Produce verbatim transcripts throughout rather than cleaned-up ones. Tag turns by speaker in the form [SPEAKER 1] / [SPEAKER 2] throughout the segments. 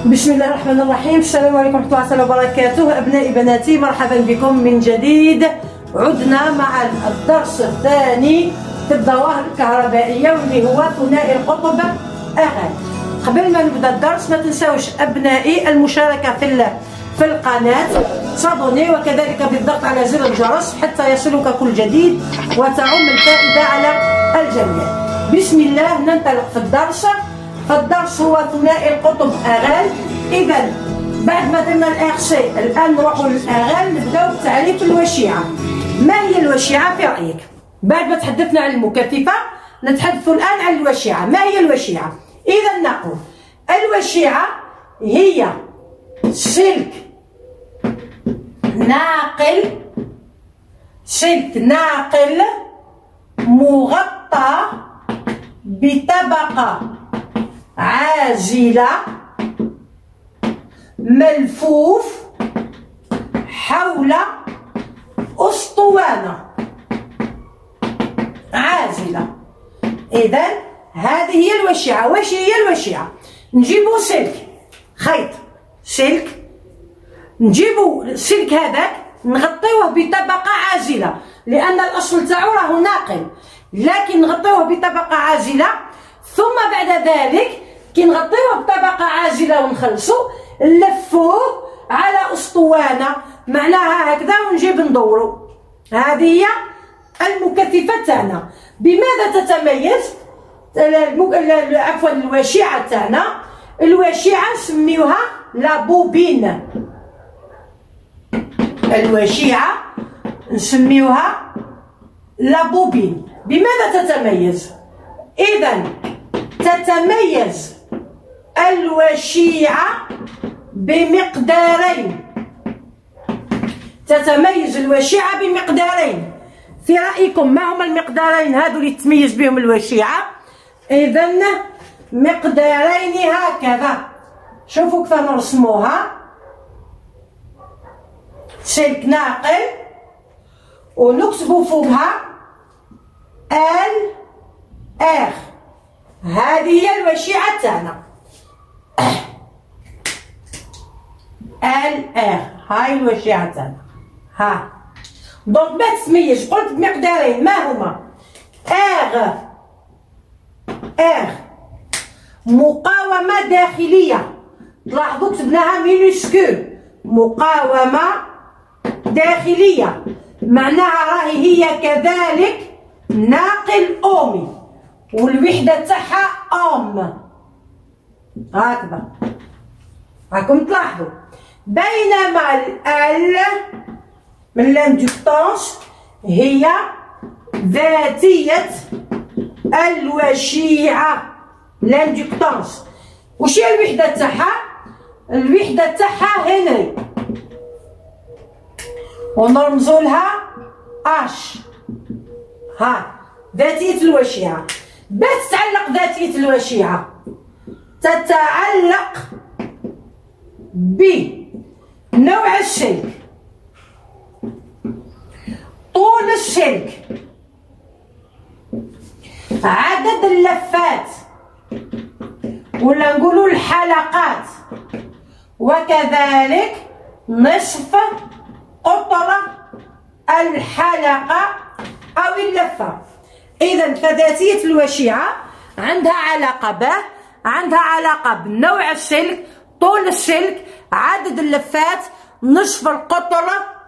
[SPEAKER 1] بسم الله الرحمن الرحيم. السلام عليكم ورحمة الله تعالى وبركاته. أبنائي بناتي، مرحبا بكم من جديد. عدنا مع الدرس الثاني في الظواهر الكهربائية واللي هو ثنائي القطب أغاني. قبل ما نبدا الدرس ما تنساوش أبنائي المشاركة في في القناة، صابوني وكذلك بالضغط على زر الجرس حتى يصلك كل جديد وتعم الفائدة على الجميع. بسم الله ننطلق في الدرس. فالدرس هو ثنائي القطب أغال. إذا بعد ما درنا الإغسي الآن نروحوا للأغال، نبداو بتعريف الوشيعة. ما هي الوشيعة في رأيك؟ بعد ما تحدثنا عن المكثفة نتحدث الآن عن الوشيعة. ما هي الوشيعة؟ إذا نقول الوشيعة هي سلك ناقل سلك ناقل مغطى بطبقة عازلة ملفوف حول أسطوانة عازلة. إذن هذه هي الوشيعة. واش هي الوشيعة؟ نجيبو سلك خيط سلك، نجيبو السلك هذاك نغطيوه بطبقة عازلة، لأن الأصل تاعو راهو ناقل، لكن نغطيوه بطبقة عازلة. ثم بعد ذلك كي نغطيوه بطبقة عازلة ونخلصو نلفوه على أسطوانة، معناها هكذا، ونجيب ندورو. هذه هي المكثفة تاعنا. بماذا تتميز؟ عفوا الوشيعة تاعنا، الوشيعة نسميوها لابوبين. الوشيعة نسميوها لابوبين. بماذا تتميز؟ إذا تتميز الوشيعة بمقدارين. تتميز الوشيعة بمقدارين. في رأيكم ما هما المقدارين هادو اللي تتميز بهم الوشيعة؟ إذن مقدارين هكذا. شوفوا كيف نرسموها. سلك ناقل ونكتبوا فوقها ال ار. هذه هي الوشيعة تاعنا ال ار. هاي الوشيعة تاعنا. ها دونك ما تتميز، قلت بمقدارين. ما هما؟ ار ار مقاومة داخلية. تلاحظوا كتبناها مينوسكول. مقاومة داخلية معناها راهي هي كذلك ناقل أومي، والوحدة تاعها أوم. هكذا راكم تلاحظوا. بينما ال من لاندكتونس هي ذاتية الوشيعة. لاندكتونس وش هي الوحدة تاعها؟ الوحدة تاعها هنري، ونرمزو لها اش. ها ذاتية الوشيعة. باش تتعلق ذاتية الوشيعة؟ تتعلق بنوع السلك، طول السلك، عدد اللفات ولا نقولوا الحلقات، وكذلك نصف قطر الحلقة أو اللفة. إذا فذاتية الوشيعة عندها علاقة به، عندها علاقة بنوع السلك، طول السلك، عدد اللفات، نصف القطر،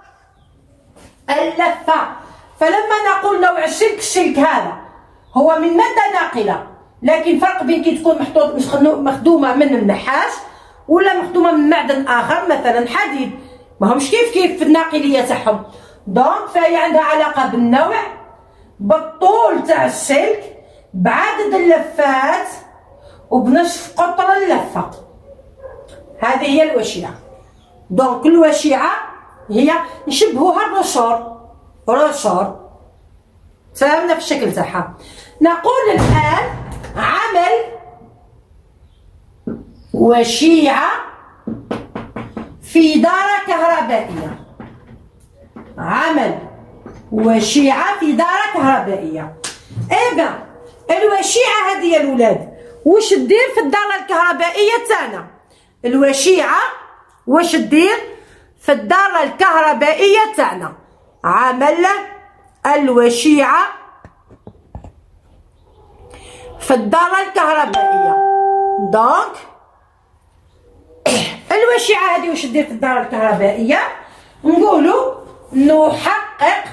[SPEAKER 1] اللفة. فلما نقول نوع السلك، السلك هذا هو من مادة ناقلة، لكن فرق بين كي تكون محطوط مخدومة من النحاس ولا مخدومة من معدن آخر، مثلا حديد، ما همش كيف كيف في الناقلية تاعهم. دونك فهي عندها علاقة بالنوع، بالطول تاع السلك، بعدد اللفات، وبنصف قطر اللفة. هذه هي الوشيعة. دونك الوشيعة هي نشبهوها الرسور. رسور فهمنا في الشكل تاعها. نقول الآن عمل وشيعة في دارة كهربائية. عمل وشيعة في دارة كهربائية. إذا الوشيعة هذه يا الولاد واش دير في الدارة الكهربائية تاعنا؟ الوشيعة واش دير في الدارة الكهربائية تاعنا؟ عمل الوشيعة في الدارة الكهربائية. دونك الوشيعة هذه واش دير في الدارة الكهربائية؟ نقولوا نحقق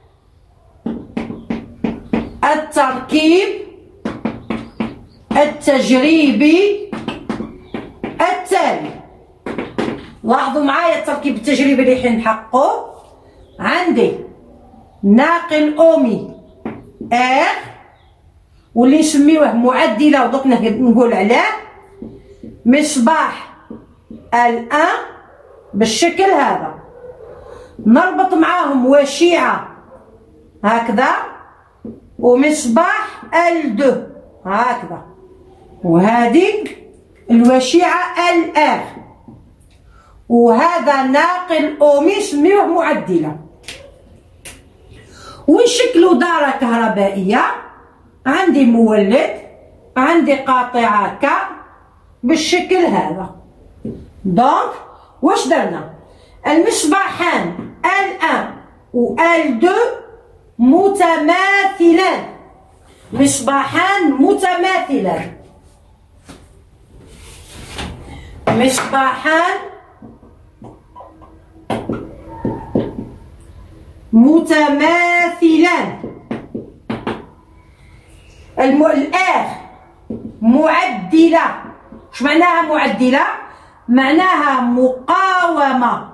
[SPEAKER 1] التركيب التجريبي التالي. لاحظوا معايا التركيب التجريبي اللي حين نحققه. عندي ناقل اومي ار واللي نسميوه معدله ودوك نقول عليه مصباح الان بالشكل هذا. نربط معاهم وشيعه هكذا ومصباح الدو هكذا، وهذه الوشيعه الار، وهذا ناقل اومي نسميوه معدله. ونشكلوا دارة كهربائية. عندي مولد، عندي قاطعة ك بالشكل هذا. دونك واش درنا؟ المصباحان الان و الدو متماثلان، مصباحان متماثلان، مصباحان متماثلان. الم... الآخ معدلة. اش معناها معدلة؟ معناها مقاومة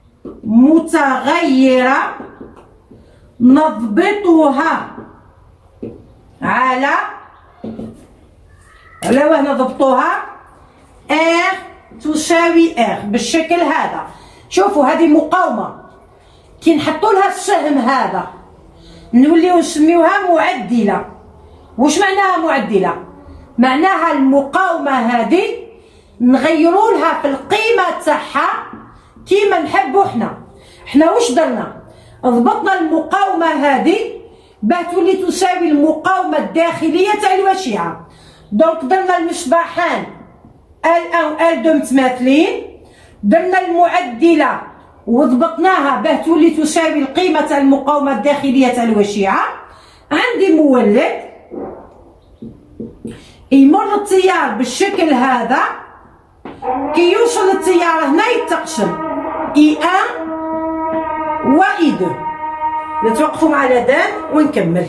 [SPEAKER 1] متغيرة نضبطها على على واه نضبطوها ار تساوي ار بالشكل هذا. شوفوا هذه مقاومة، كي نحطوا لها السهم هذا نوليو نسميوها معدله. واش معناها معدله؟ معناها المقاومه هذه نغيروا لها في القيمه تاعها كيما نحبوا حنا. حنا واش درنا؟ ضبطنا المقاومه هذه باه تولي تساوي المقاومه الداخليه تاع الوشيعه. دونك درنا المصباحان الان و الدو متماثلين، درنا المعدله وضبطناها باه تولي تساوي القيمه تاع المقاومه الداخليه تاع الوشيعه. عندي مولد يمر التيار بالشكل هذا، كي يوصل التيار هنا يتقسم اي ان و اي دو. نتوقفوا مع الاذان ونكمل.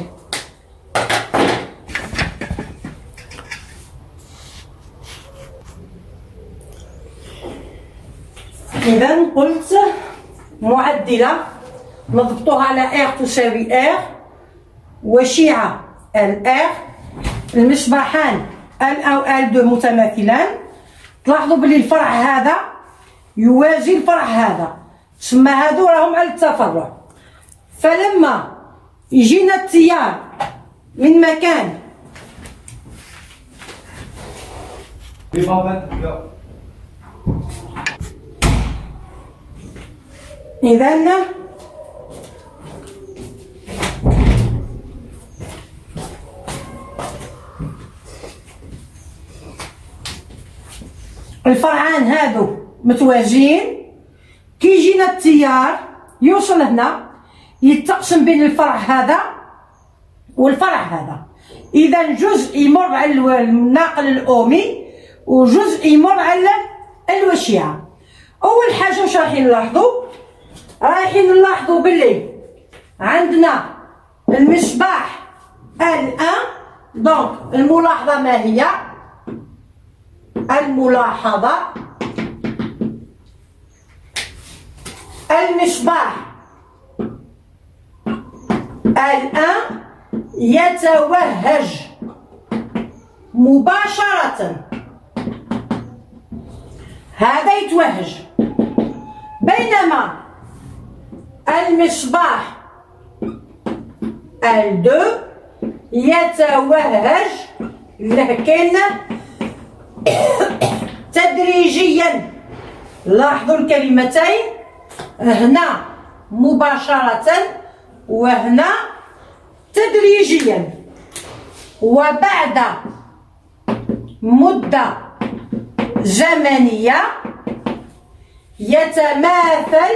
[SPEAKER 1] اذا قلت معدله نضبطوها على ار تساوي ار، وشيعه الار، المصباحان ال او ال دو متماثلان. تلاحظوا بلي الفرع هذا يوازي الفرع هذا، تسمى هادو راهم على التفرع. فلما يجينا التيار من مكان إذن الفرعان هادو متوازيين، كي يجينا التيار يوصل هنا يتقسم بين الفرع هذا والفرع هذا. إذا جزء يمر على الناقل الأومي وجزء يمر على الوشيعة. أول حاجة واش رايحين نلاحظوا؟ رايحين نلاحظوا باللي عندنا المصباح الان. دونك الملاحظة ما هي؟ الملاحظة المصباح الان يتوهج مباشرة، هذا يتوهج، بينما المصباح الدو يتوهج لكن تدريجيا. لاحظوا الكلمتين، هنا مباشرة وهنا تدريجيا. وبعد مدة زمنية يتماثل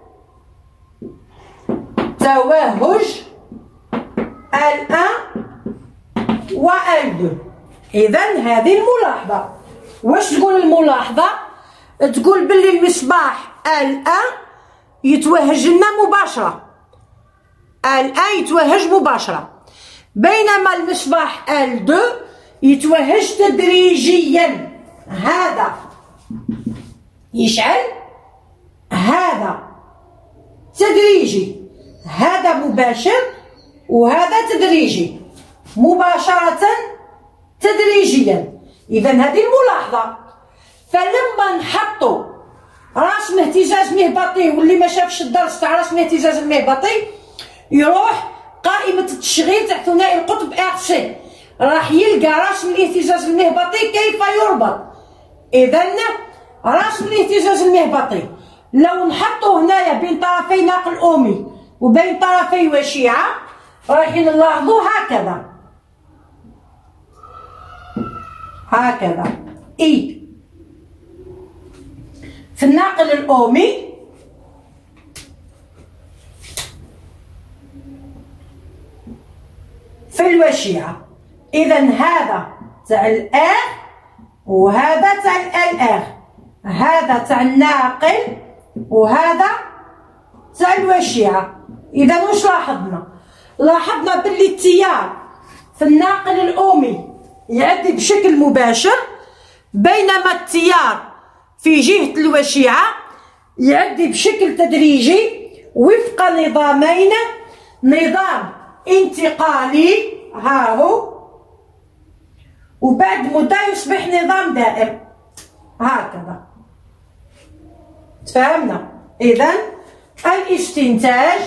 [SPEAKER 1] توهج الأن والدو. إذا هذه الملاحظة. واش تقول الملاحظة؟ تقول باللي المصباح الأن يتوهج لنا مباشرة، الأن يتوهج مباشرة، بينما المصباح الدو يتوهج تدريجيا. هذا يشعل، هذا تدريجي، هذا مباشر وهذا تدريجي، مباشرة تدريجيا. إذا هذه الملاحظة. فلما نحطوا رسم اهتزاز مهبطي، واللي ما شافش الدرس تاع رسم الاهتزاز المهبطي يروح قائمة التشغيل تاع ثنائي القطب ار سي، راح يلقى رسم الاهتزاز المهبطي كيف يربط. إذا رسم الاهتزاز المهبطي لو نحطوه هنايا بين طرفي ناقل أومي وبين طرفي وشيعة راح نلاحظوا هكذا هكذا. إي في الناقل الأومي في الوشيعة. إذا هذا تاع الآر وهذا تاع الآر، هذا تاع الناقل وهذا تاع الوشيعة. إذا واش لاحظنا؟ لاحظنا باللي التيار في الناقل الأومي يعدي بشكل مباشر، بينما التيار في جهة الوشيعة يعدي بشكل تدريجي وفق نظامين، نظام انتقالي ها هو، وبعد مدة يصبح نظام دائم هكذا. تفهمنا؟ إذن الاستنتاج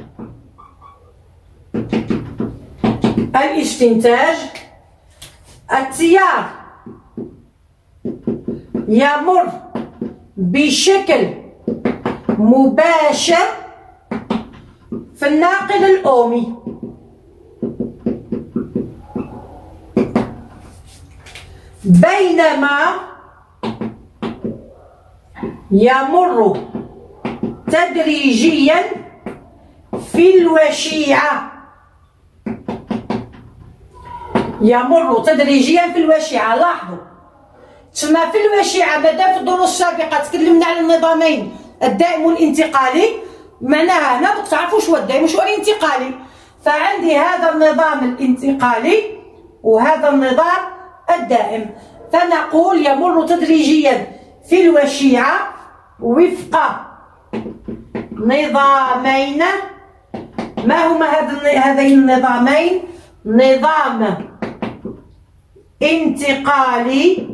[SPEAKER 1] الاستنتاج التيار يمر بشكل مباشر في الناقل الأومي، بينما يمر تدريجيا في الوشيعة، يمر تدريجيا في الوشيعة. لاحظوا تسمى في الوشيعة مادام في الدروس السابقة تكلمنا على النظامين الدائم والانتقالي، معناها هنا دوك تعرفوا شو الدائم وشو الانتقالي. فعندي هذا النظام الانتقالي وهذا النظام الدائم، فنقول يمر تدريجيا في الوشيعة وفق نظامين. ما هما هذين النظامين؟ نظام انتقالي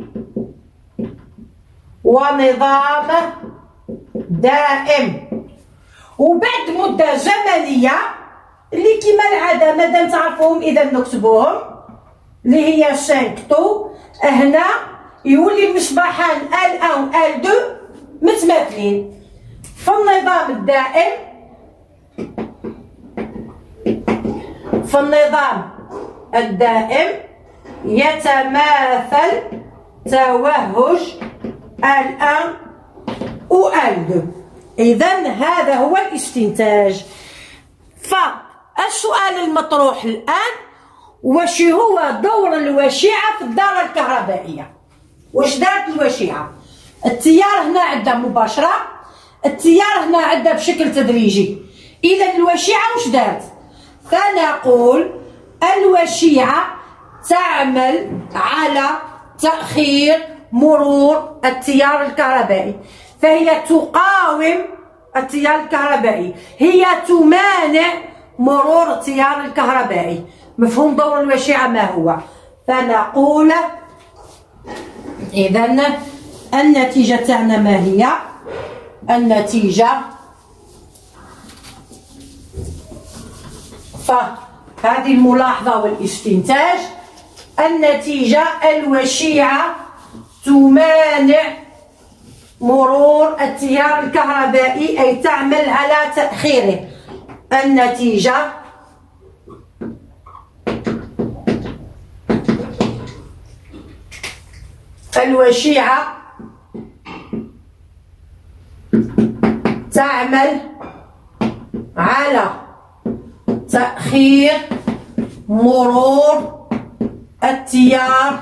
[SPEAKER 1] ونظام دائم. وبعد مدة زمنية اللي كما العادة مادام تعرفوهم إذا نكتبوهم، اللي هي خمسة طو، هنا يولي المصباحان ال واحد و ال اثنين متماثلين. في النظام الدائم في النظام الدائم يتماثل توهج ال واحد و ال اثنين. إذن هذا هو الاستنتاج. فالسؤال المطروح الآن، واش هو دور الوشيعة في الدارة الكهربائية؟ واش دارت الوشيعة؟ التيار هنا عدى مباشرة، التيار هنا عدى بشكل تدريجي. إذا الوشيعة واش دارت؟ فنقول الوشيعة تعمل على تأخير مرور التيار الكهربائي، فهي تقاوم التيار الكهربائي، هي تمانع مرور التيار الكهربائي. مفهوم دور الوشيعة ما هو؟ فنقول إذن النتيجة تاعنا ما هي؟ النتيجة فهذه الملاحظة والاستنتاج. النتيجة الوشيعة تمانع مرور التيار الكهربائي، أي تعمل على تأخيره. النتيجة الوشيعة تعمل على تأخير مرور التيار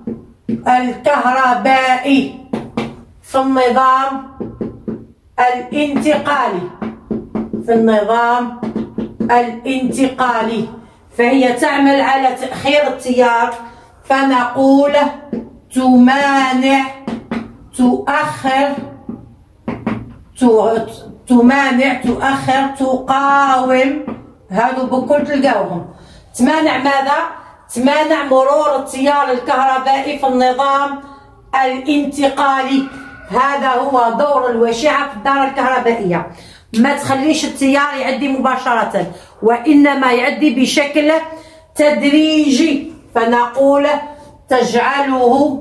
[SPEAKER 1] الكهربائي في النظام الانتقالي في النظام الانتقالي فهي تعمل على تأخير التيار، فنقول تمانع تؤخر تمانع تؤخر تقاوم. هادو بكل تلقاوهم. تمانع ماذا؟ تمانع مرور التيار الكهربائي في النظام الانتقالي. هذا هو دور الوشعة في الدارة الكهربائية. ما تخليش التيار يعدي مباشرة، وإنما يعدي بشكل تدريجي، فنقول تجعله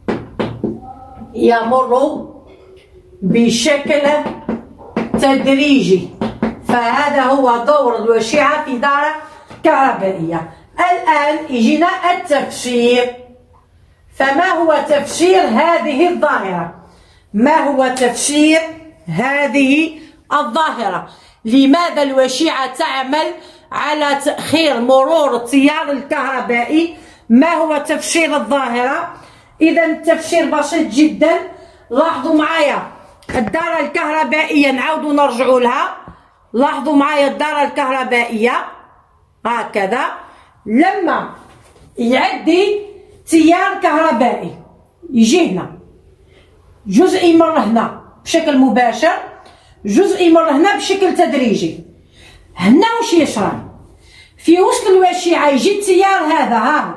[SPEAKER 1] يمر بشكل تدريجي. فهذا هو دور الوشعة في دارة كهربائية. الآن يجينا التفسير. فما هو تفسير هذه الظاهرة؟ ما هو تفسير هذه الظاهرة؟ لماذا الوشعة تعمل على تأخير مرور التيار الكهربائي؟ ما هو تفسير الظاهرة؟ إذا التفسير بسيط جدا. لاحظوا معايا الدارة الكهربائية، نعاودوا نرجعوا لها. لاحظوا معايا الدارة الكهربائية هكذا، لما يعدي تيار كهربائي يجي هنا، جزء يمر هنا بشكل مباشر، جزء يمر هنا بشكل تدريجي. هنا واش يصرى؟ في وسط الوشعة يجي التيار هذا ها،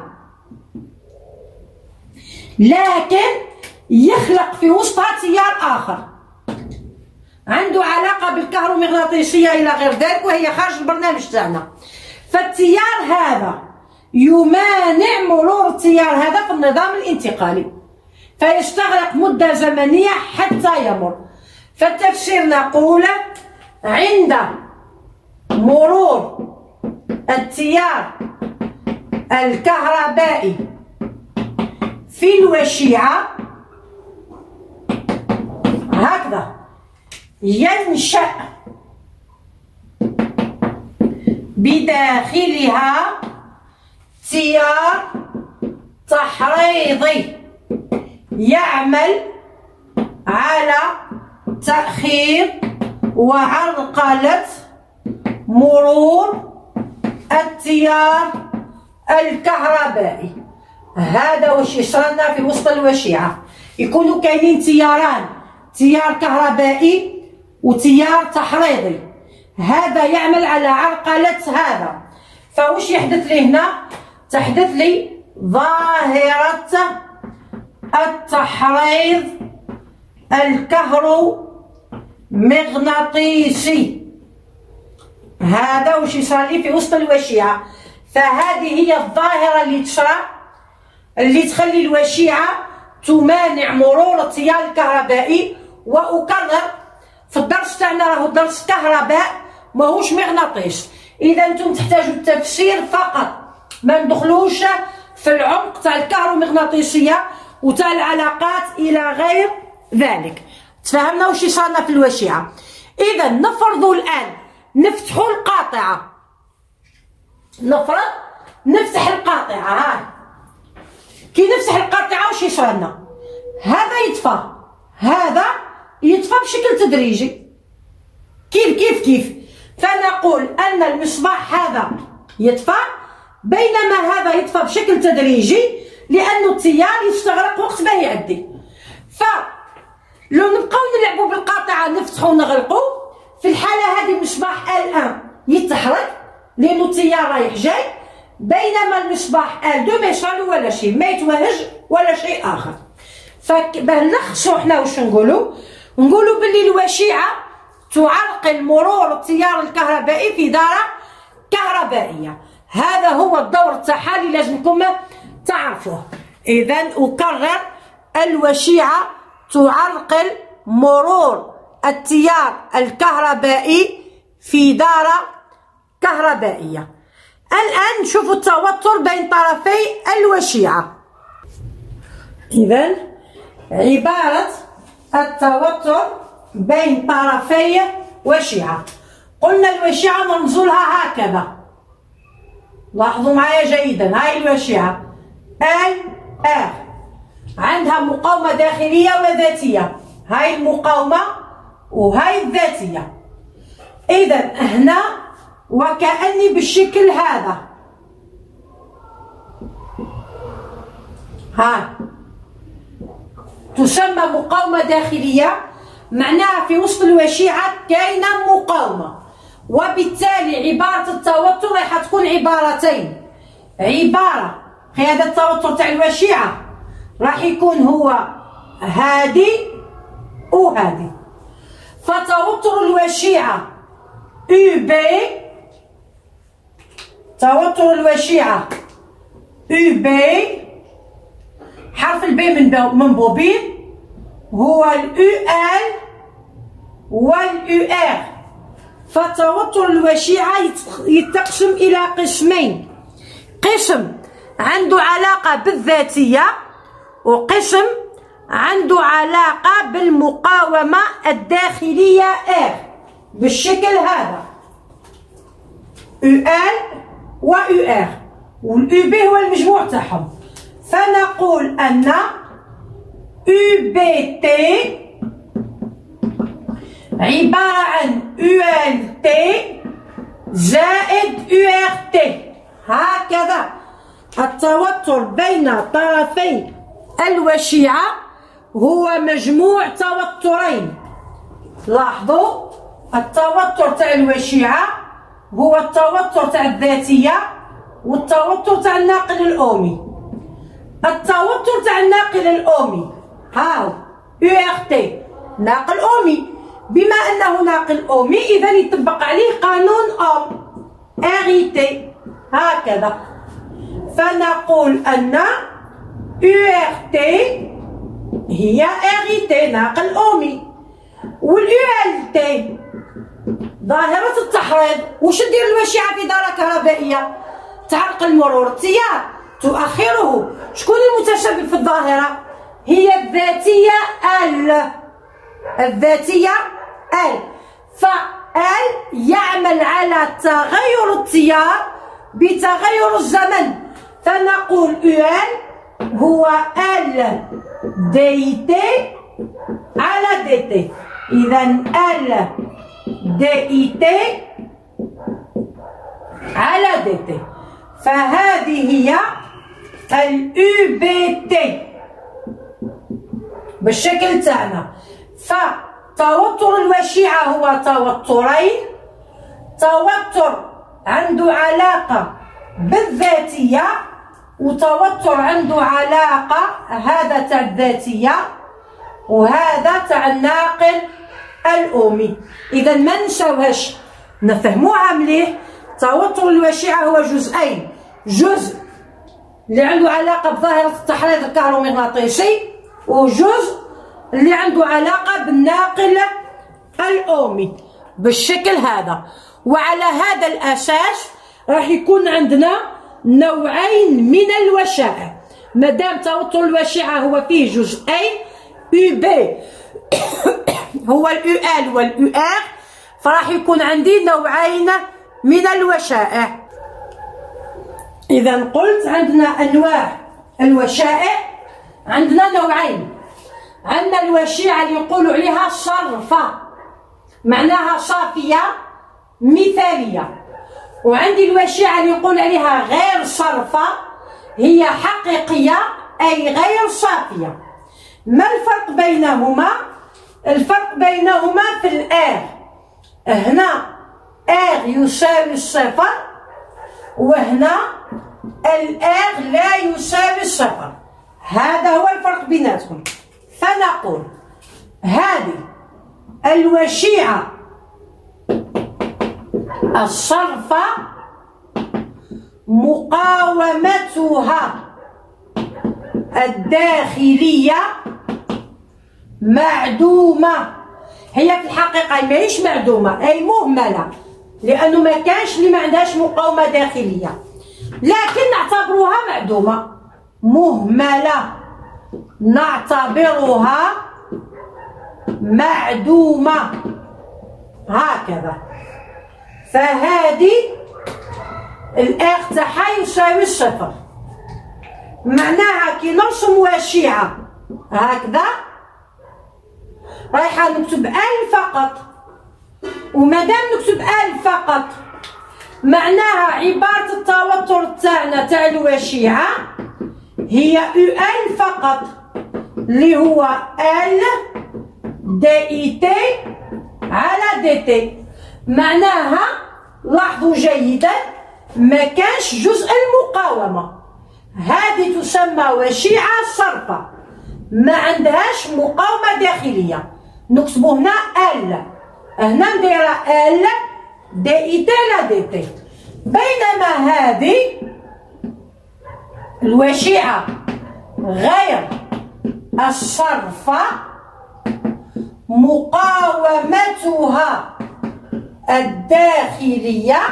[SPEAKER 1] لكن يخلق في وسطها تيار آخر عنده علاقة بالكهرومغناطيسية إلى غير ذلك، وهي خارج البرنامج تاعنا. فالتيار هذا يمانع مرور التيار هذا في النظام الانتقالي، فيستغرق مدة زمنية حتى يمر. فالتفسير نقول عند مرور التيار الكهربائي في الوشيعة هكذا ينشأ بداخلها تيار تحريضي يعمل على تأخير وعرقلة مرور التيار الكهربائي. هذا واش يصرنا في وسط الوشيعة. يكونوا كاينين تياران، تيار كهربائي وتيار تحريضي، هذا يعمل على عرقلة هذا. فواش يحدث لي هنا؟ تحدث لي ظاهرة التحريض الكهرومغناطيسي. هذا واش يصرى في وسط الوشيعة. فهذه هي الظاهرة اللي تشرع، اللي تخلي الوشيعة تمانع مرور التيار الكهربائي. وأكرر في الدرس تاعنا راهو درس كهرباء ماهوش مغناطيس، إذا انتم تحتاجوا التفسير فقط، ما ندخلوش في العمق تاع الكهرومغناطيسية وتاع العلاقات إلى غير ذلك. تفهمنا واش يصيرنا في الوشيعة. إذا نفرضوا الآن نفتحوا القاطعة، نفرض نفتح القاطعة. ها كي نفتح القاطعة واش يصيرنا؟ هذا يطفى، هذا يطفى بشكل تدريجي. كيف كيف كيف؟ فنقول أن المصباح هذا يطفى، بينما هذا يطفى بشكل تدريجي لأنه التيار يستغرق وقت ما يعدي. فلو نبقاو نلعبوا بالقاطعة نفتحوا ونغلقوا، في الحالة هذه المصباح الآن يتحرك لأنه التيار رايح جاي، بينما المصباح آل دو ما يصرالو ولا شيء، ما يتوهج ولا شيء آخر. فباه نلخصوا حنا واش نقولوا؟ نقولوا باللي الوشيعة تعرقل مرور التيار الكهربائي في دارة كهربائية. هذا هو الدور تاعها اللي لازمكم تعرفوه. إذا أكرر، الوشيعة تعرقل مرور التيار الكهربائي في دارة كهربائية. الآن نشوفوا التوتر بين طرفي الوشيعة. إذا عبارة التوتر بين طرفي وشيعة. قلنا الوشيعة نرمزولها هكذا، لاحظوا معايا جيدا. هاي الوشيعة ال ار عندها مقاومة داخلية وذاتية، هاي المقاومة وهاي الذاتية. إذا هنا وكأني بالشكل هذا، ها تسمى مقاومة داخلية، معناها في وسط الوشيعة كاينة مقاومة، وبالتالي عبارة التوتر راح تكون عبارتين. عبارة في هذا التوتر تاع الوشيعة راح يكون هو هادي وهادي. فتوتر الوشيعة يو بي، توتر الوشيعة يو بي، حرف البي من من بوبين هو اليو ال واليو ار. فتوتر الوشيعة يتقسم إلى قسمين، قسم عنده علاقة بالذاتية وقسم عنده علاقة بالمقاومة الداخلية ار، بالشكل هذا يو ال ويو ار، واليو بي هو المجموع تاعهم. فنقول أن يو بي تي عبارة عن يو ال تي زائد يو ار تي. هكذا التوتر بين طرفي الوشيعة هو مجموع توترين. لاحظوا التوتر تاع الوشيعة هو التوتر تاع الذاتية والتوتر تاع الناقل الأومي. التوتر تاع الناقل الأومي هاو يو ار تي ناقل أومي، بما أنه ناقل أومي إذا يطبق عليه قانون أوم اريتي هكذا. فنقول أن يو ار تي هي اريتي ناقل أومي، واليو ال تي ظاهرة التحريض. وش دير الوشيعة في دارة كهربائية؟ تعرق المرور، التيار تؤخره. شكون المتسبب في الظاهرة؟ هي الذاتية ال، الذاتية ال. فال يعمل على تغير التيار بتغير الزمن. فنقول يو ال هو ال دي تي على دي تي. إذا ال دي تي على دي تي. فهذه هي اليو بي تي بالشكل تاعنا. فتوتر الوشيعة هو توترين، توتر عنده علاقة بالذاتية وتوتر عنده علاقة هذا تاع الذاتية وهذا تاع الناقل الأومي. إذا ما نساوهاش، نفهموها مليح. توتر الوشيعة هو جزئين، جزء اللي عنده علاقة بظاهرة التحريض الكهرومغناطيسي وجزء اللي عنده علاقة بالناقل الأومي بالشكل هذا. وعلى هذا الأساس راح يكون عندنا نوعين من الوشائع. مادام توتر الوشيعة هو فيه جزئين، يو بي هو اليو ال واليو ار، فراح يكون عندي نوعين من الوشائع. إذا قلت عندنا أنواع الوشائع، عندنا نوعين. عندنا الوشيعة اللي يقولوا عليها صرفة، معناها صافية مثالية. وعندي الوشيعة اللي يقول عليها غير صرفة، هي حقيقية أي غير صافية. ما الفرق بينهما؟ الفرق بينهما في الآر. هنا آر يساوي الصفر، وهنا الآر لا يساوي الصفر. هذا هو الفرق بيناتهم. فنقول هذه الوشيعة الصرفة مقاومتها الداخلية معدومة. هي في الحقيقة ماهيش معدومة، أي مهملة، لأنه ما كانش اللي ما عندهاش مقاومة داخلية، لكن نعتبروها معدومة مهملة، نعتبرها معدومة هكذا. فهذه الآخ تاعها يساوي الصفر. معناها كي نرسم وشيعة هكذا رايحة نكتب ألف فقط، ومادام نكتب ألف فقط معناها عبارة التوتر تاعنا تاع الوشيعة هي أو أل فقط، اللي هو ال دي اي تي على دي تي. معناها لاحظوا جيدا ما كانش جزء المقاومة، هذه تسمى وشيعة صرفة ما عندهاش مقاومة داخلية. نكتبو هنا ال، هنا ندير ال دي اي تي على دي تي. بينما هذه الوشيعة غير الصرفة مقاومتها الداخلية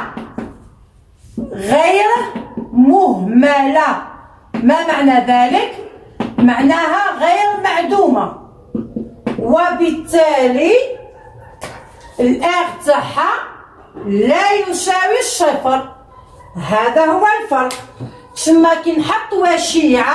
[SPEAKER 1] غير مهملة. ما معنى ذلك؟ معناها غير معدومة، وبالتالي الآخ تاعها لا يساوي الصفر. هذا هو الفرق. تسمى كي نحط وشيعة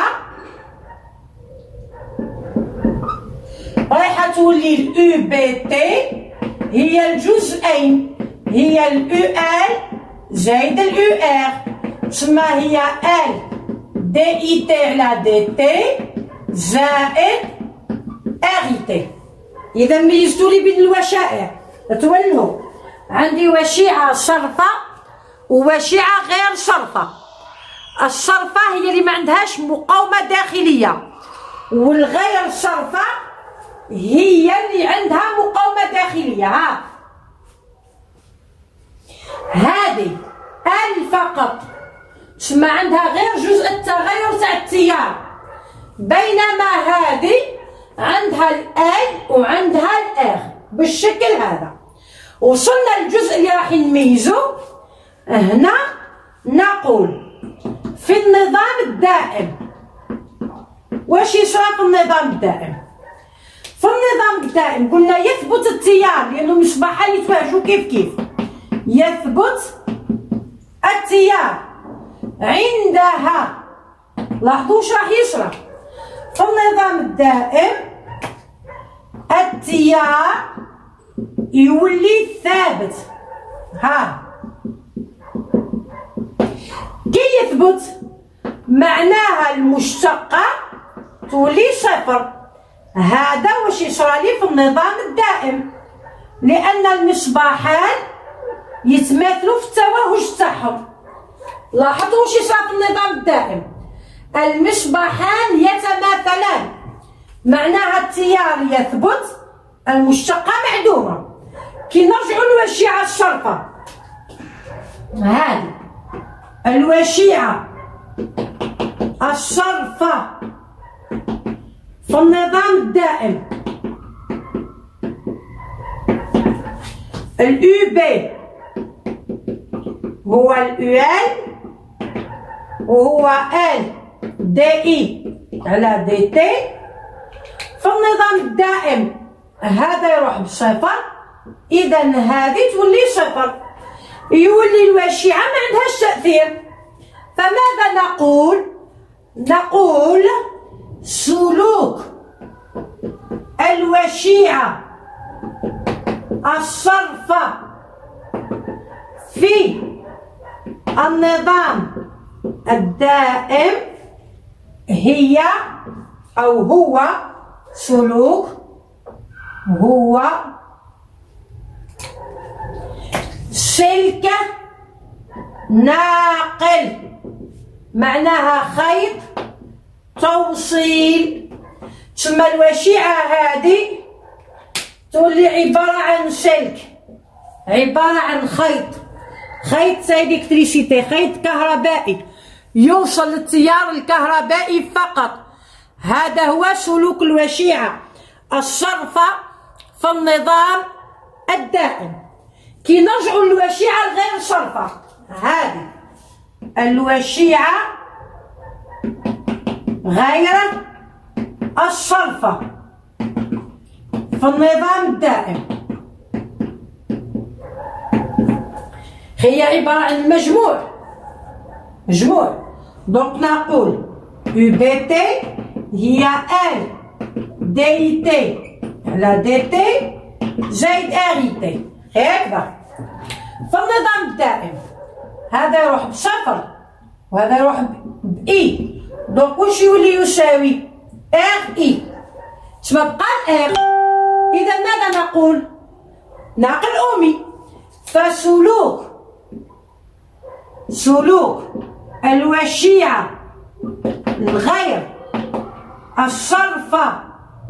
[SPEAKER 1] رايحة تولي الأو بي تي هي الجزئين، هي الأو ال زائد الأو ار. تسمى هي ال دي اي تي على دي تي زائد ار اي تي. إذا ميزتولي بين الوشائع تولوا عندي وشيعة صرفة ووشيعة غير صرفة. الصرفة هي اللي ما عندهاش مقاومة داخلية، والغير صرفة هي اللي عندها مقاومة داخلية. ها هذه ال فقط تسمى عندها غير جزء التغير تاع التيار، بينما هذه عندها الال وعندها الار بالشكل هذا. وصلنا للجزء اللي راح نميزو هنا. نقول في النظام الدائم واش يصرى في النظام الدائم؟ في النظام الدائم قلنا يثبت التيار لأنه المصباحين يتواجهوا كيف كيف. يثبت التيار عندها. لاحظوا واش راح يصرى في النظام الدائم. التيار يولي ثابت. ها كي يثبت معناها المشتقة تولي صفر. هذا واش يصرى لي في النظام الدائم، لأن المصباحان يتماثلوا في التوهج تاعهم. لاحظوا واش يصرى في النظام الدائم، المصباحان يتماثلان، معناها التيار يثبت المشتقة معدومة. كي نرجعوا للوشيعة الصرفة، هذه الوشيعة الصرفة في النظام الدائم الأو بي هو الأو ال وهو ال دي اي على دي تي. في النظام الدائم هذا يروح بصفر، إذا هذه تولي صفر، يولي الوشيعة ما عندهاش تأثير. فماذا نقول؟ نقول سلوك الوشيعة الصرفة في النظام الدائم هي أو هو سلوك هو سلك ناقل، معناها خيط توصيل. تسمى الوشيعة هذه تولي عبارة عن سلك، عبارة عن خيط، خيط سيلكتريسيتي، خيط كهربائي يوصل للتيار الكهربائي فقط. هذا هو سلوك الوشيعة الصرفة في النظام الدائم. كي نرجعوا للوشيعة الغير صرفة، هذه الوشيعة غير الصرفة في في النظام الدائم هي عبارة عن مجموع مجموع دونك نقول يو بي تي هي ال دي تي على دي تي زائد ار اي تي هكذا. في النظام الدائم هذا يروح بصفر وهذا يروح بإي، دونك واش يولي يساوي ار اي، تما بقى الار. إذا ماذا نقول؟ ناقل أومي. فسلوك سلوك الوشيعة الغير الصرفة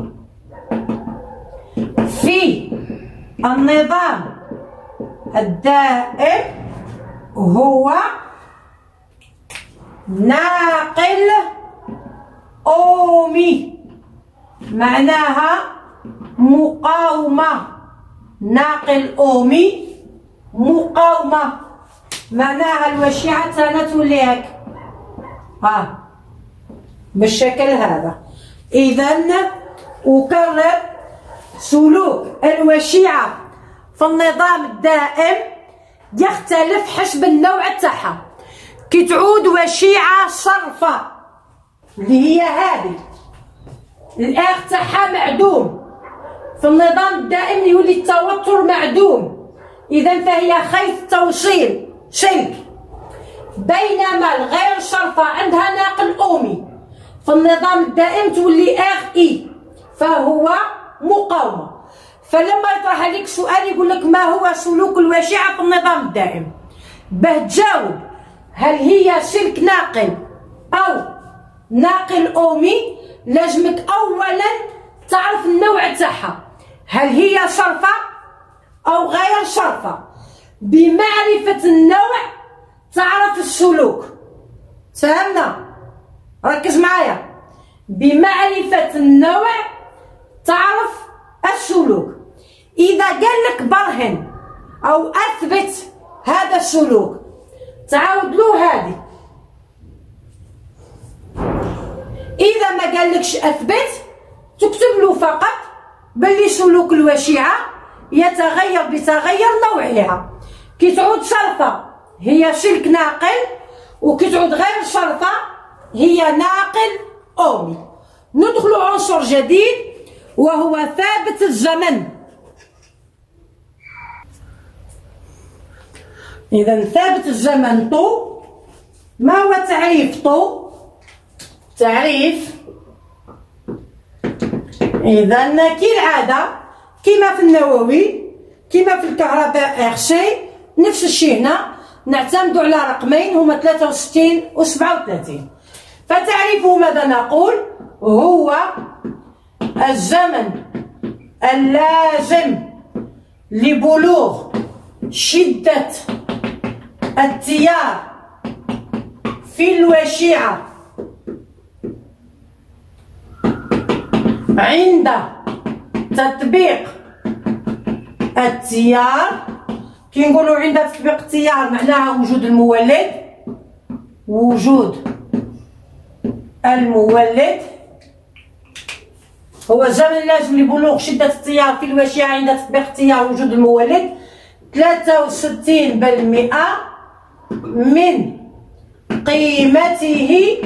[SPEAKER 1] في النظام الدائم هو ناقل أومي، معناها مقاومة. ناقل أومي مقاومة معناها الوشيعة تاعنا تولي هاك ها بالشكل هذا. إذا أكرر سلوك الوشيعة في النظام الدائم يختلف حسب النوع تاعها. كي تعود وشيعة صرفة اللي هي هذه الآخ تاعها معدوم، في النظام الدائم يولي التوتر معدوم، إذا فهي خيط توصيل سلك. بينما الغير صرفة عندها ناقل أومي، في النظام الدائم تولي ار اي فهو مقاومة. فلما يطرح عليك سؤال يقول لك ما هو سلوك الوشيعة في النظام الدائم، باه تجاوب هل هي سلك ناقل أو ناقل أومي لازمك أولا تعرف النوع تاعها، هل هي صرفة أو غير صرفة. بمعرفة النوع تعرف السلوك. فهمنا؟ ركز معايا. بمعرفة النوع تعرف السلوك. إذا قال لك برهن أو أثبت هذا السلوك تعاود له هذه. إذا ما قالكش أثبت تكتب له فقط باللي سلوك الوشيعة يتغير بتغير نوعها. كي تعود صرفة هي سلك ناقل، وكي تعود غير صرفة هي ناقل أومي. ندخل عنصر جديد وهو ثابت الزمن. إذا ثابت الزمن طو. ما هو تعريف طو؟ تعريف إذا كالعادة كما في النووي كما في الكهرباء ار سي نفس الشيء هنا نعتمد على رقمين هما ثلاثة وستين و سبعة وثلاثين. فتعريفه ماذا نقول؟ هو الزمن اللازم لبلوغ شدة التيار في الوشيعة عند تطبيق التيار. كي نقولوا عند تطبيق التيار معناها وجود المولد، وجود المولد هو الزمن اللازم لبلوغ شدة التيار في الوشيعة عند تطبيق التيار وجود المولد ثلاثة وستين بالمئة من قيمته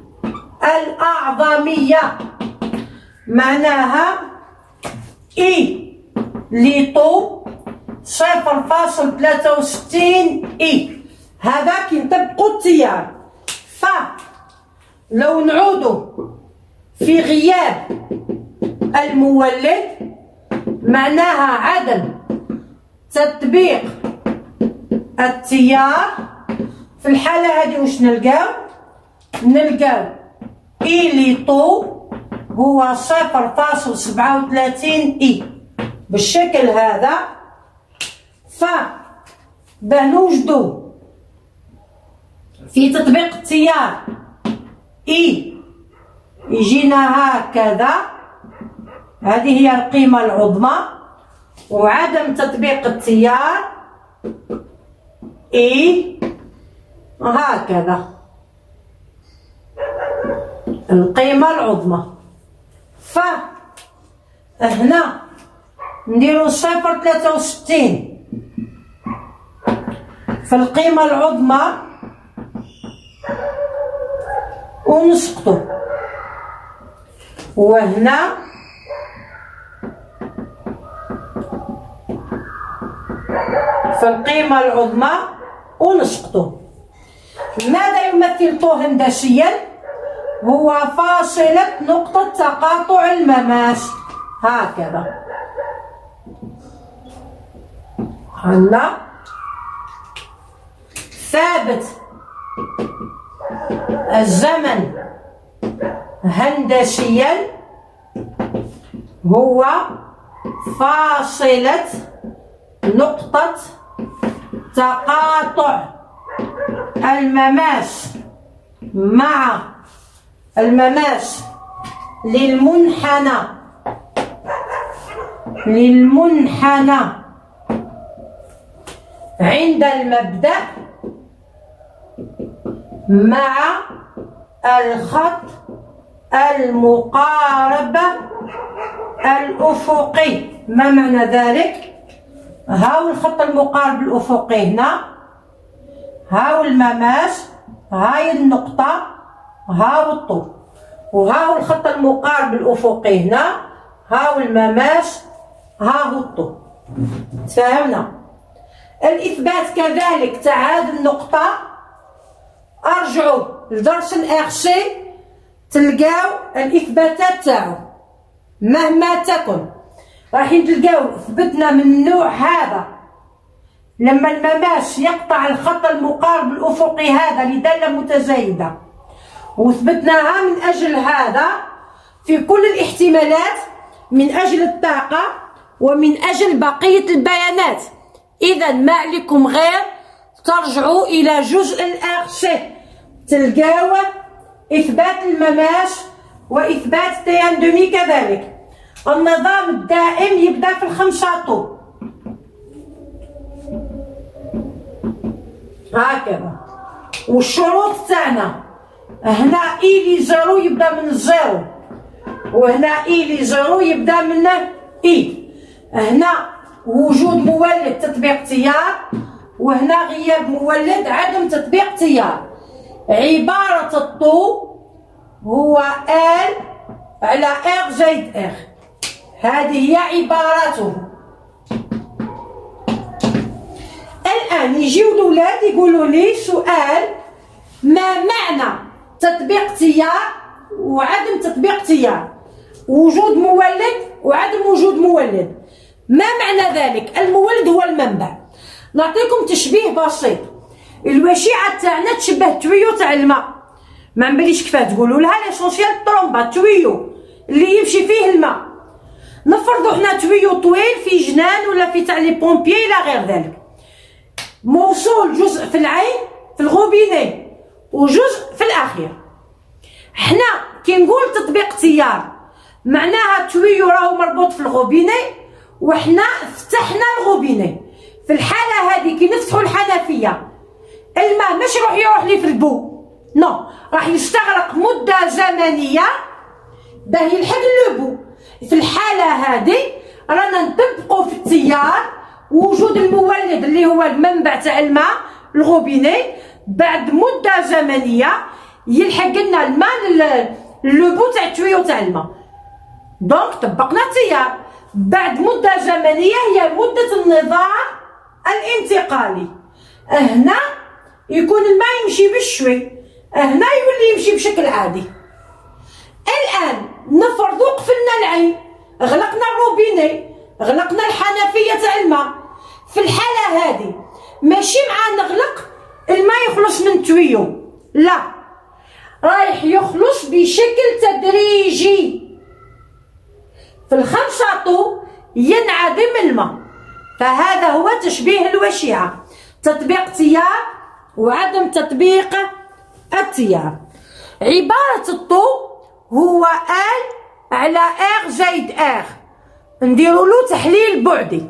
[SPEAKER 1] الأعظمية، معناها إي لطو صفر فاصل ثلاثة وستين إي. هذا كي نطبقو التيار. فلو نعودو في غياب المولد معناها عدم تطبيق التيار. في الحالة هذه واش نلقاو؟ نلقاو إي لطو هو صفر فاصل سبعة وثلاثين إي بالشكل هذا. ف باه نوجدو في تطبيق التيار إي يجينا هكذا، هذه هي القيمة العظمى، وعدم تطبيق التيار إي هكذا القيمة العظمى. فهنا نديرو صفر ثلاثة وستين في القيمة العظمى ونسقطو، وهنا في القيمة العظمى ونسقطو. ماذا يمثل طو هندسيا؟ هو فاصلة نقطة تقاطع المماس، هكذا. هلا ثابت الزمن هندسيا هو فاصلة نقطة تقاطع المماس مع المماس للمنحنى للمنحنى عند المبدأ مع الخط المقارب الأفقي. ما معنى ذلك؟ هاو الخط المقارب الأفقي هنا، هاو المماس، هاي النقطة، هاو الطول، وهاو الخط المقارب الأفقي هنا، هاو المماس، هاو الطول. تفاهمنا؟ الإثبات كذلك تاع هذه النقطة، ارجعوا لدرس الار سي تلقاو الإثباتات تاعو مهما تكن. رايحين تلقاو ثبتنا من النوع هذا لما المماس يقطع الخط المقارب الأفقي هذا لدالة متزايدة، وثبتناها من أجل هذا في كل الاحتمالات، من أجل الطاقة ومن أجل بقية البيانات. إذا ما عليكم غير ترجعوا إلى جزء الار سي تلقاو إثبات المماس وإثبات تيان دومي كذلك. النظام الدائم يبدأ في الخمسة طو هكذا، والشروط تاعنا هنا اي لي زيرو يبدا من الزيرو، وهنا اي لي زيرو يبدا من اي. هنا وجود مولد تطبيق تيار، وهنا غياب مولد عدم تطبيق تيار. عبارة الطو هو ال على ار زائد ار، هذه هي عبارته. الآن يجيو الولاد يقولوا لي سؤال: ما معنى تطبيق تيار وعدم تطبيق تيار؟ وجود مولد وعدم وجود مولد، ما معنى ذلك؟ المولد هو المنبع. نعطيكم تشبيه بسيط. الوشيعة تاعنا تشبه التويو تاع الماء، ما نبليش كيفاه تقولوا لها ليسونسيال الطرومبه، التويو اللي يمشي فيه الماء. نفرضوا حنا تويو طويل في جنان ولا في تاع لي بومبيي الى غير ذلك، موصول جزء في العين في الغوبيني وجزء في الاخير. حنا كي نقول تطبيق تيار معناها تويو راهو مربوط في الغوبيني وحنا فتحنا الغوبيني. في الحاله هذه كي نفتحوا الحنفيه الماء مش يروح يروح لي في البو، نو، راح يستغرق مده زمنيه باه يلحق اللبو. في الحاله هذه رانا نطبقوا في التيار وجود المولد اللي هو المنبع تاع الماء الغوبيني، بعد مده زمنيه يلحق لنا الماء اللبو تاع التويو تاع الماء. دونك طبقنا التيار بعد مده زمنيه هي مده النظام الانتقالي. هنا يكون الماء يمشي بالشوي، هنا يولي يمشي بشكل عادي. الان نفرضوا قفلنا العين، غلقنا الروبيني، غلقنا الحنفيه تاع الماء. في الحاله هذه ماشي مع نغلق الماء يخلص من التويو، لا، رايح يخلص بشكل تدريجي. في الخمسة طو ينعدم الماء. فهذا هو تشبيه الوشيعة، تطبيق تيار وعدم تطبيق التيار. عبارة الطو هو ال على ار زائد ار. نديروا له تحليل بعدي.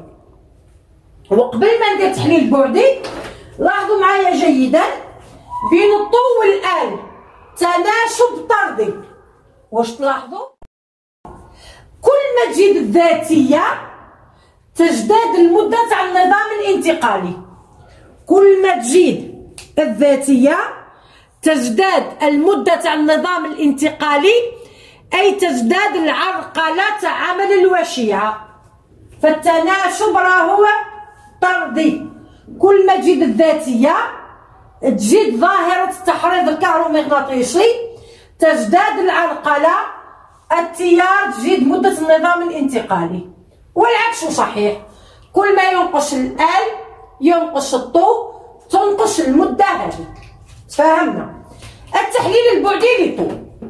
[SPEAKER 1] وقبل ما ندير تحليل بعدي لاحظوا معايا جيدا بين الطو والال تناسب طردي. واش تلاحظوا؟ كل ما تزيد الذاتيه تزداد المدة تاع النظام الانتقالي. كل ما تزيد الذاتية تزداد المدة تاع النظام الانتقالي، أي تزداد العرقلة تاع عمل الوشيعة. فالتناسب راه هو طردي. كل ما تزيد الذاتية تزيد ظاهرة التحريض الكهرومغناطيسي، تزداد العرقلة، التيار تزيد مدة النظام الانتقالي. والعكس صحيح، كل ما ينقص الآل ينقص الطو، تنقص المدة هذه. تفاهمنا؟ التحليل البعدي لطو.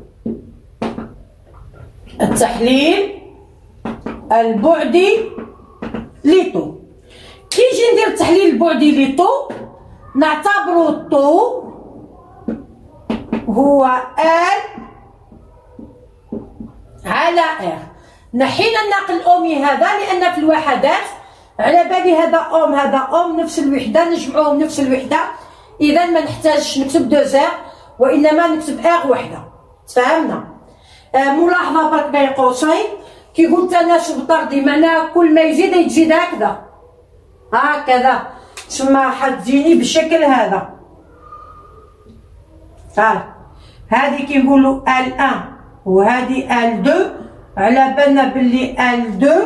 [SPEAKER 1] التحليل البعدي لطو. كي نجي ندير التحليل البعدي لطو نعتبرو الطو هو آل على ار. نحينا الناقل الأومي هذا لأن في الوحدات على بالي هذا أوم هذا أوم نفس الوحدة، نجمعوهم نفس الوحدة، إذا ما نحتاجش نكتب دو زير وإنما نكتب ار وحدة. تفهمنا؟ آه ملاحظة برك بين قوسين، كي قلت تناسب طردي معناها كل ما يزيد يزيد هكذا هكذا، تسمى حتجيني بالشكل هذا. ها هذه كي نقولوا ال واحد وهذه ال اثنين، على بالنا باللي ال اثنين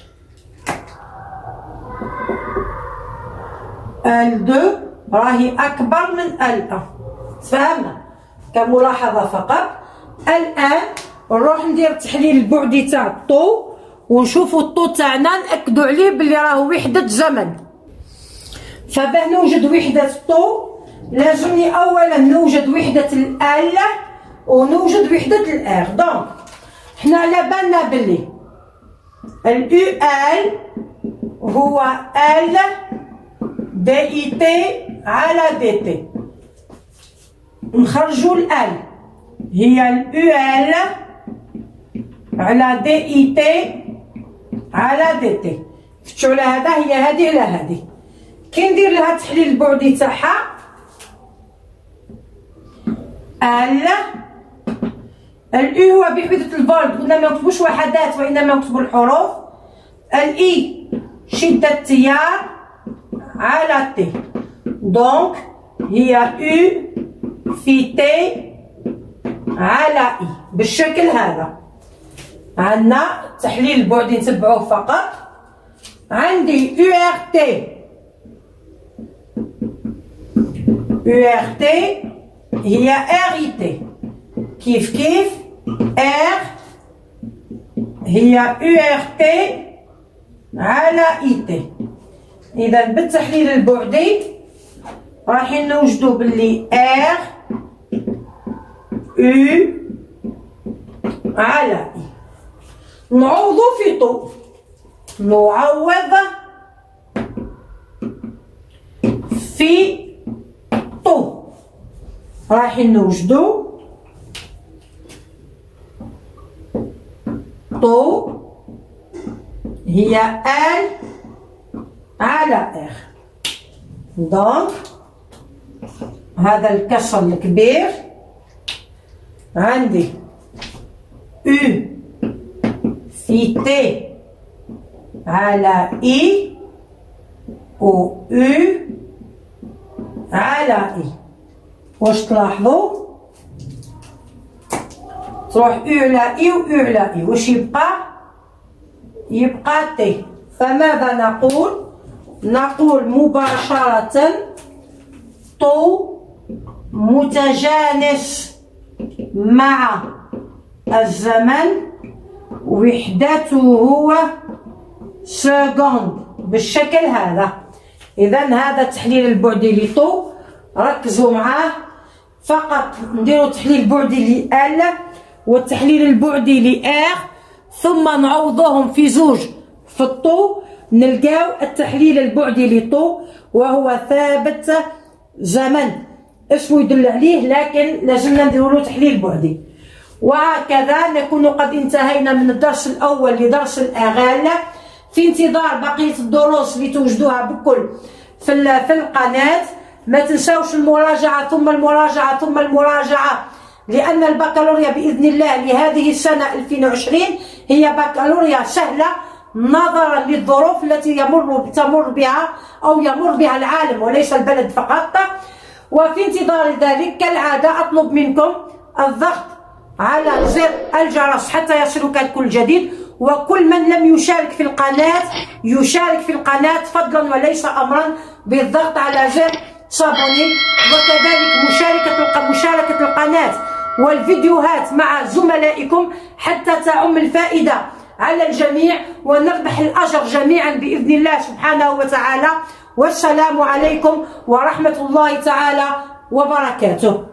[SPEAKER 1] ال اثنين راهي أكبر من ال واحد. فهمنا؟ كملاحظة فقط. الآن نروح ندير التحليل البعدي تاع الطو ونشوفوا الطو تاعنا نأكدوا عليه بلي راهو وحدة زمن. فباه نوجد وحدة الطو لازمني أولا نوجد وحدة الآل ونوجد وحدة الآر. دونك حنا على بالنا بلي اليو ال هو ال دي اي تي على دي تي. نخرجوا الال هي اليو ال على دي اي تي على دي تي. فتشوا على هذا، هي هذه على هذه. كي ندير لها التحليل البعدي تاعها ال الاي هو بوحدة الفولت، قلنا ما نكتبوش وحدات وانما نكتبوا الحروف. الاي شدة التيار على تي، دونك هي يو في تي على اي بالشكل هذا. عندنا التحليل البعدي نتبعوه فقط. عندي يو ار تي، يو ار تي هي ار اي تي، كيف كيف ار هي يو ار تي على اي تي. اذا بالتحليل البعدي رايحين نوجدوا باللي ار يو على اي. نعوضوا في طو، نعوض في طو. رايحين نوجدوا طو هي ال على ار. دونك هذا الكسر الكبير عندي يو في تي على اي و يو على اي. واش تلاحظوا؟ تروح يو على اي و يو على اي، واش يبقى؟ يبقى تي. فماذا نقول؟ نقول مباشرة طو متجانس مع الزمن وحدته هو سكوند بالشكل هذا. إذا هذا التحليل البعدي لطو، ركزوا معاه فقط. نديروا تحليل بعدي لآل والتحليل البعدي لآر، ثم نعوضوهم في زوج في الطو، نلقاو التحليل البعدي لطو وهو ثابت زمن اسمه يدل عليه، لكن لازمنا نديروا له تحليل بعدي. وهكذا نكون قد انتهينا من الدرس الأول لدرس الأغال. في انتظار بقية الدروس اللي توجدوها بكل في في القناة. ما تنساوش المراجعة ثم المراجعة ثم المراجعة، لأن البكالوريا بإذن الله لهذه السنة ألفين وعشرين هي بكالوريا سهلة نظرا للظروف التي يمر تمر بها أو يمر بها العالم وليس البلد فقط. وفي انتظار ذلك كالعادة أطلب منكم الضغط على زر الجرس حتى يصلك كل جديد، وكل من لم يشارك في القناة يشارك في القناة فضلا وليس أمرا بالضغط على زر صابوني، وكذلك مشاركة مشاركة القناة والفيديوهات مع زملائكم حتى تعم الفائدة على الجميع ونربح الأجر جميعا بإذن الله سبحانه وتعالى. والسلام عليكم ورحمة الله تعالى وبركاته.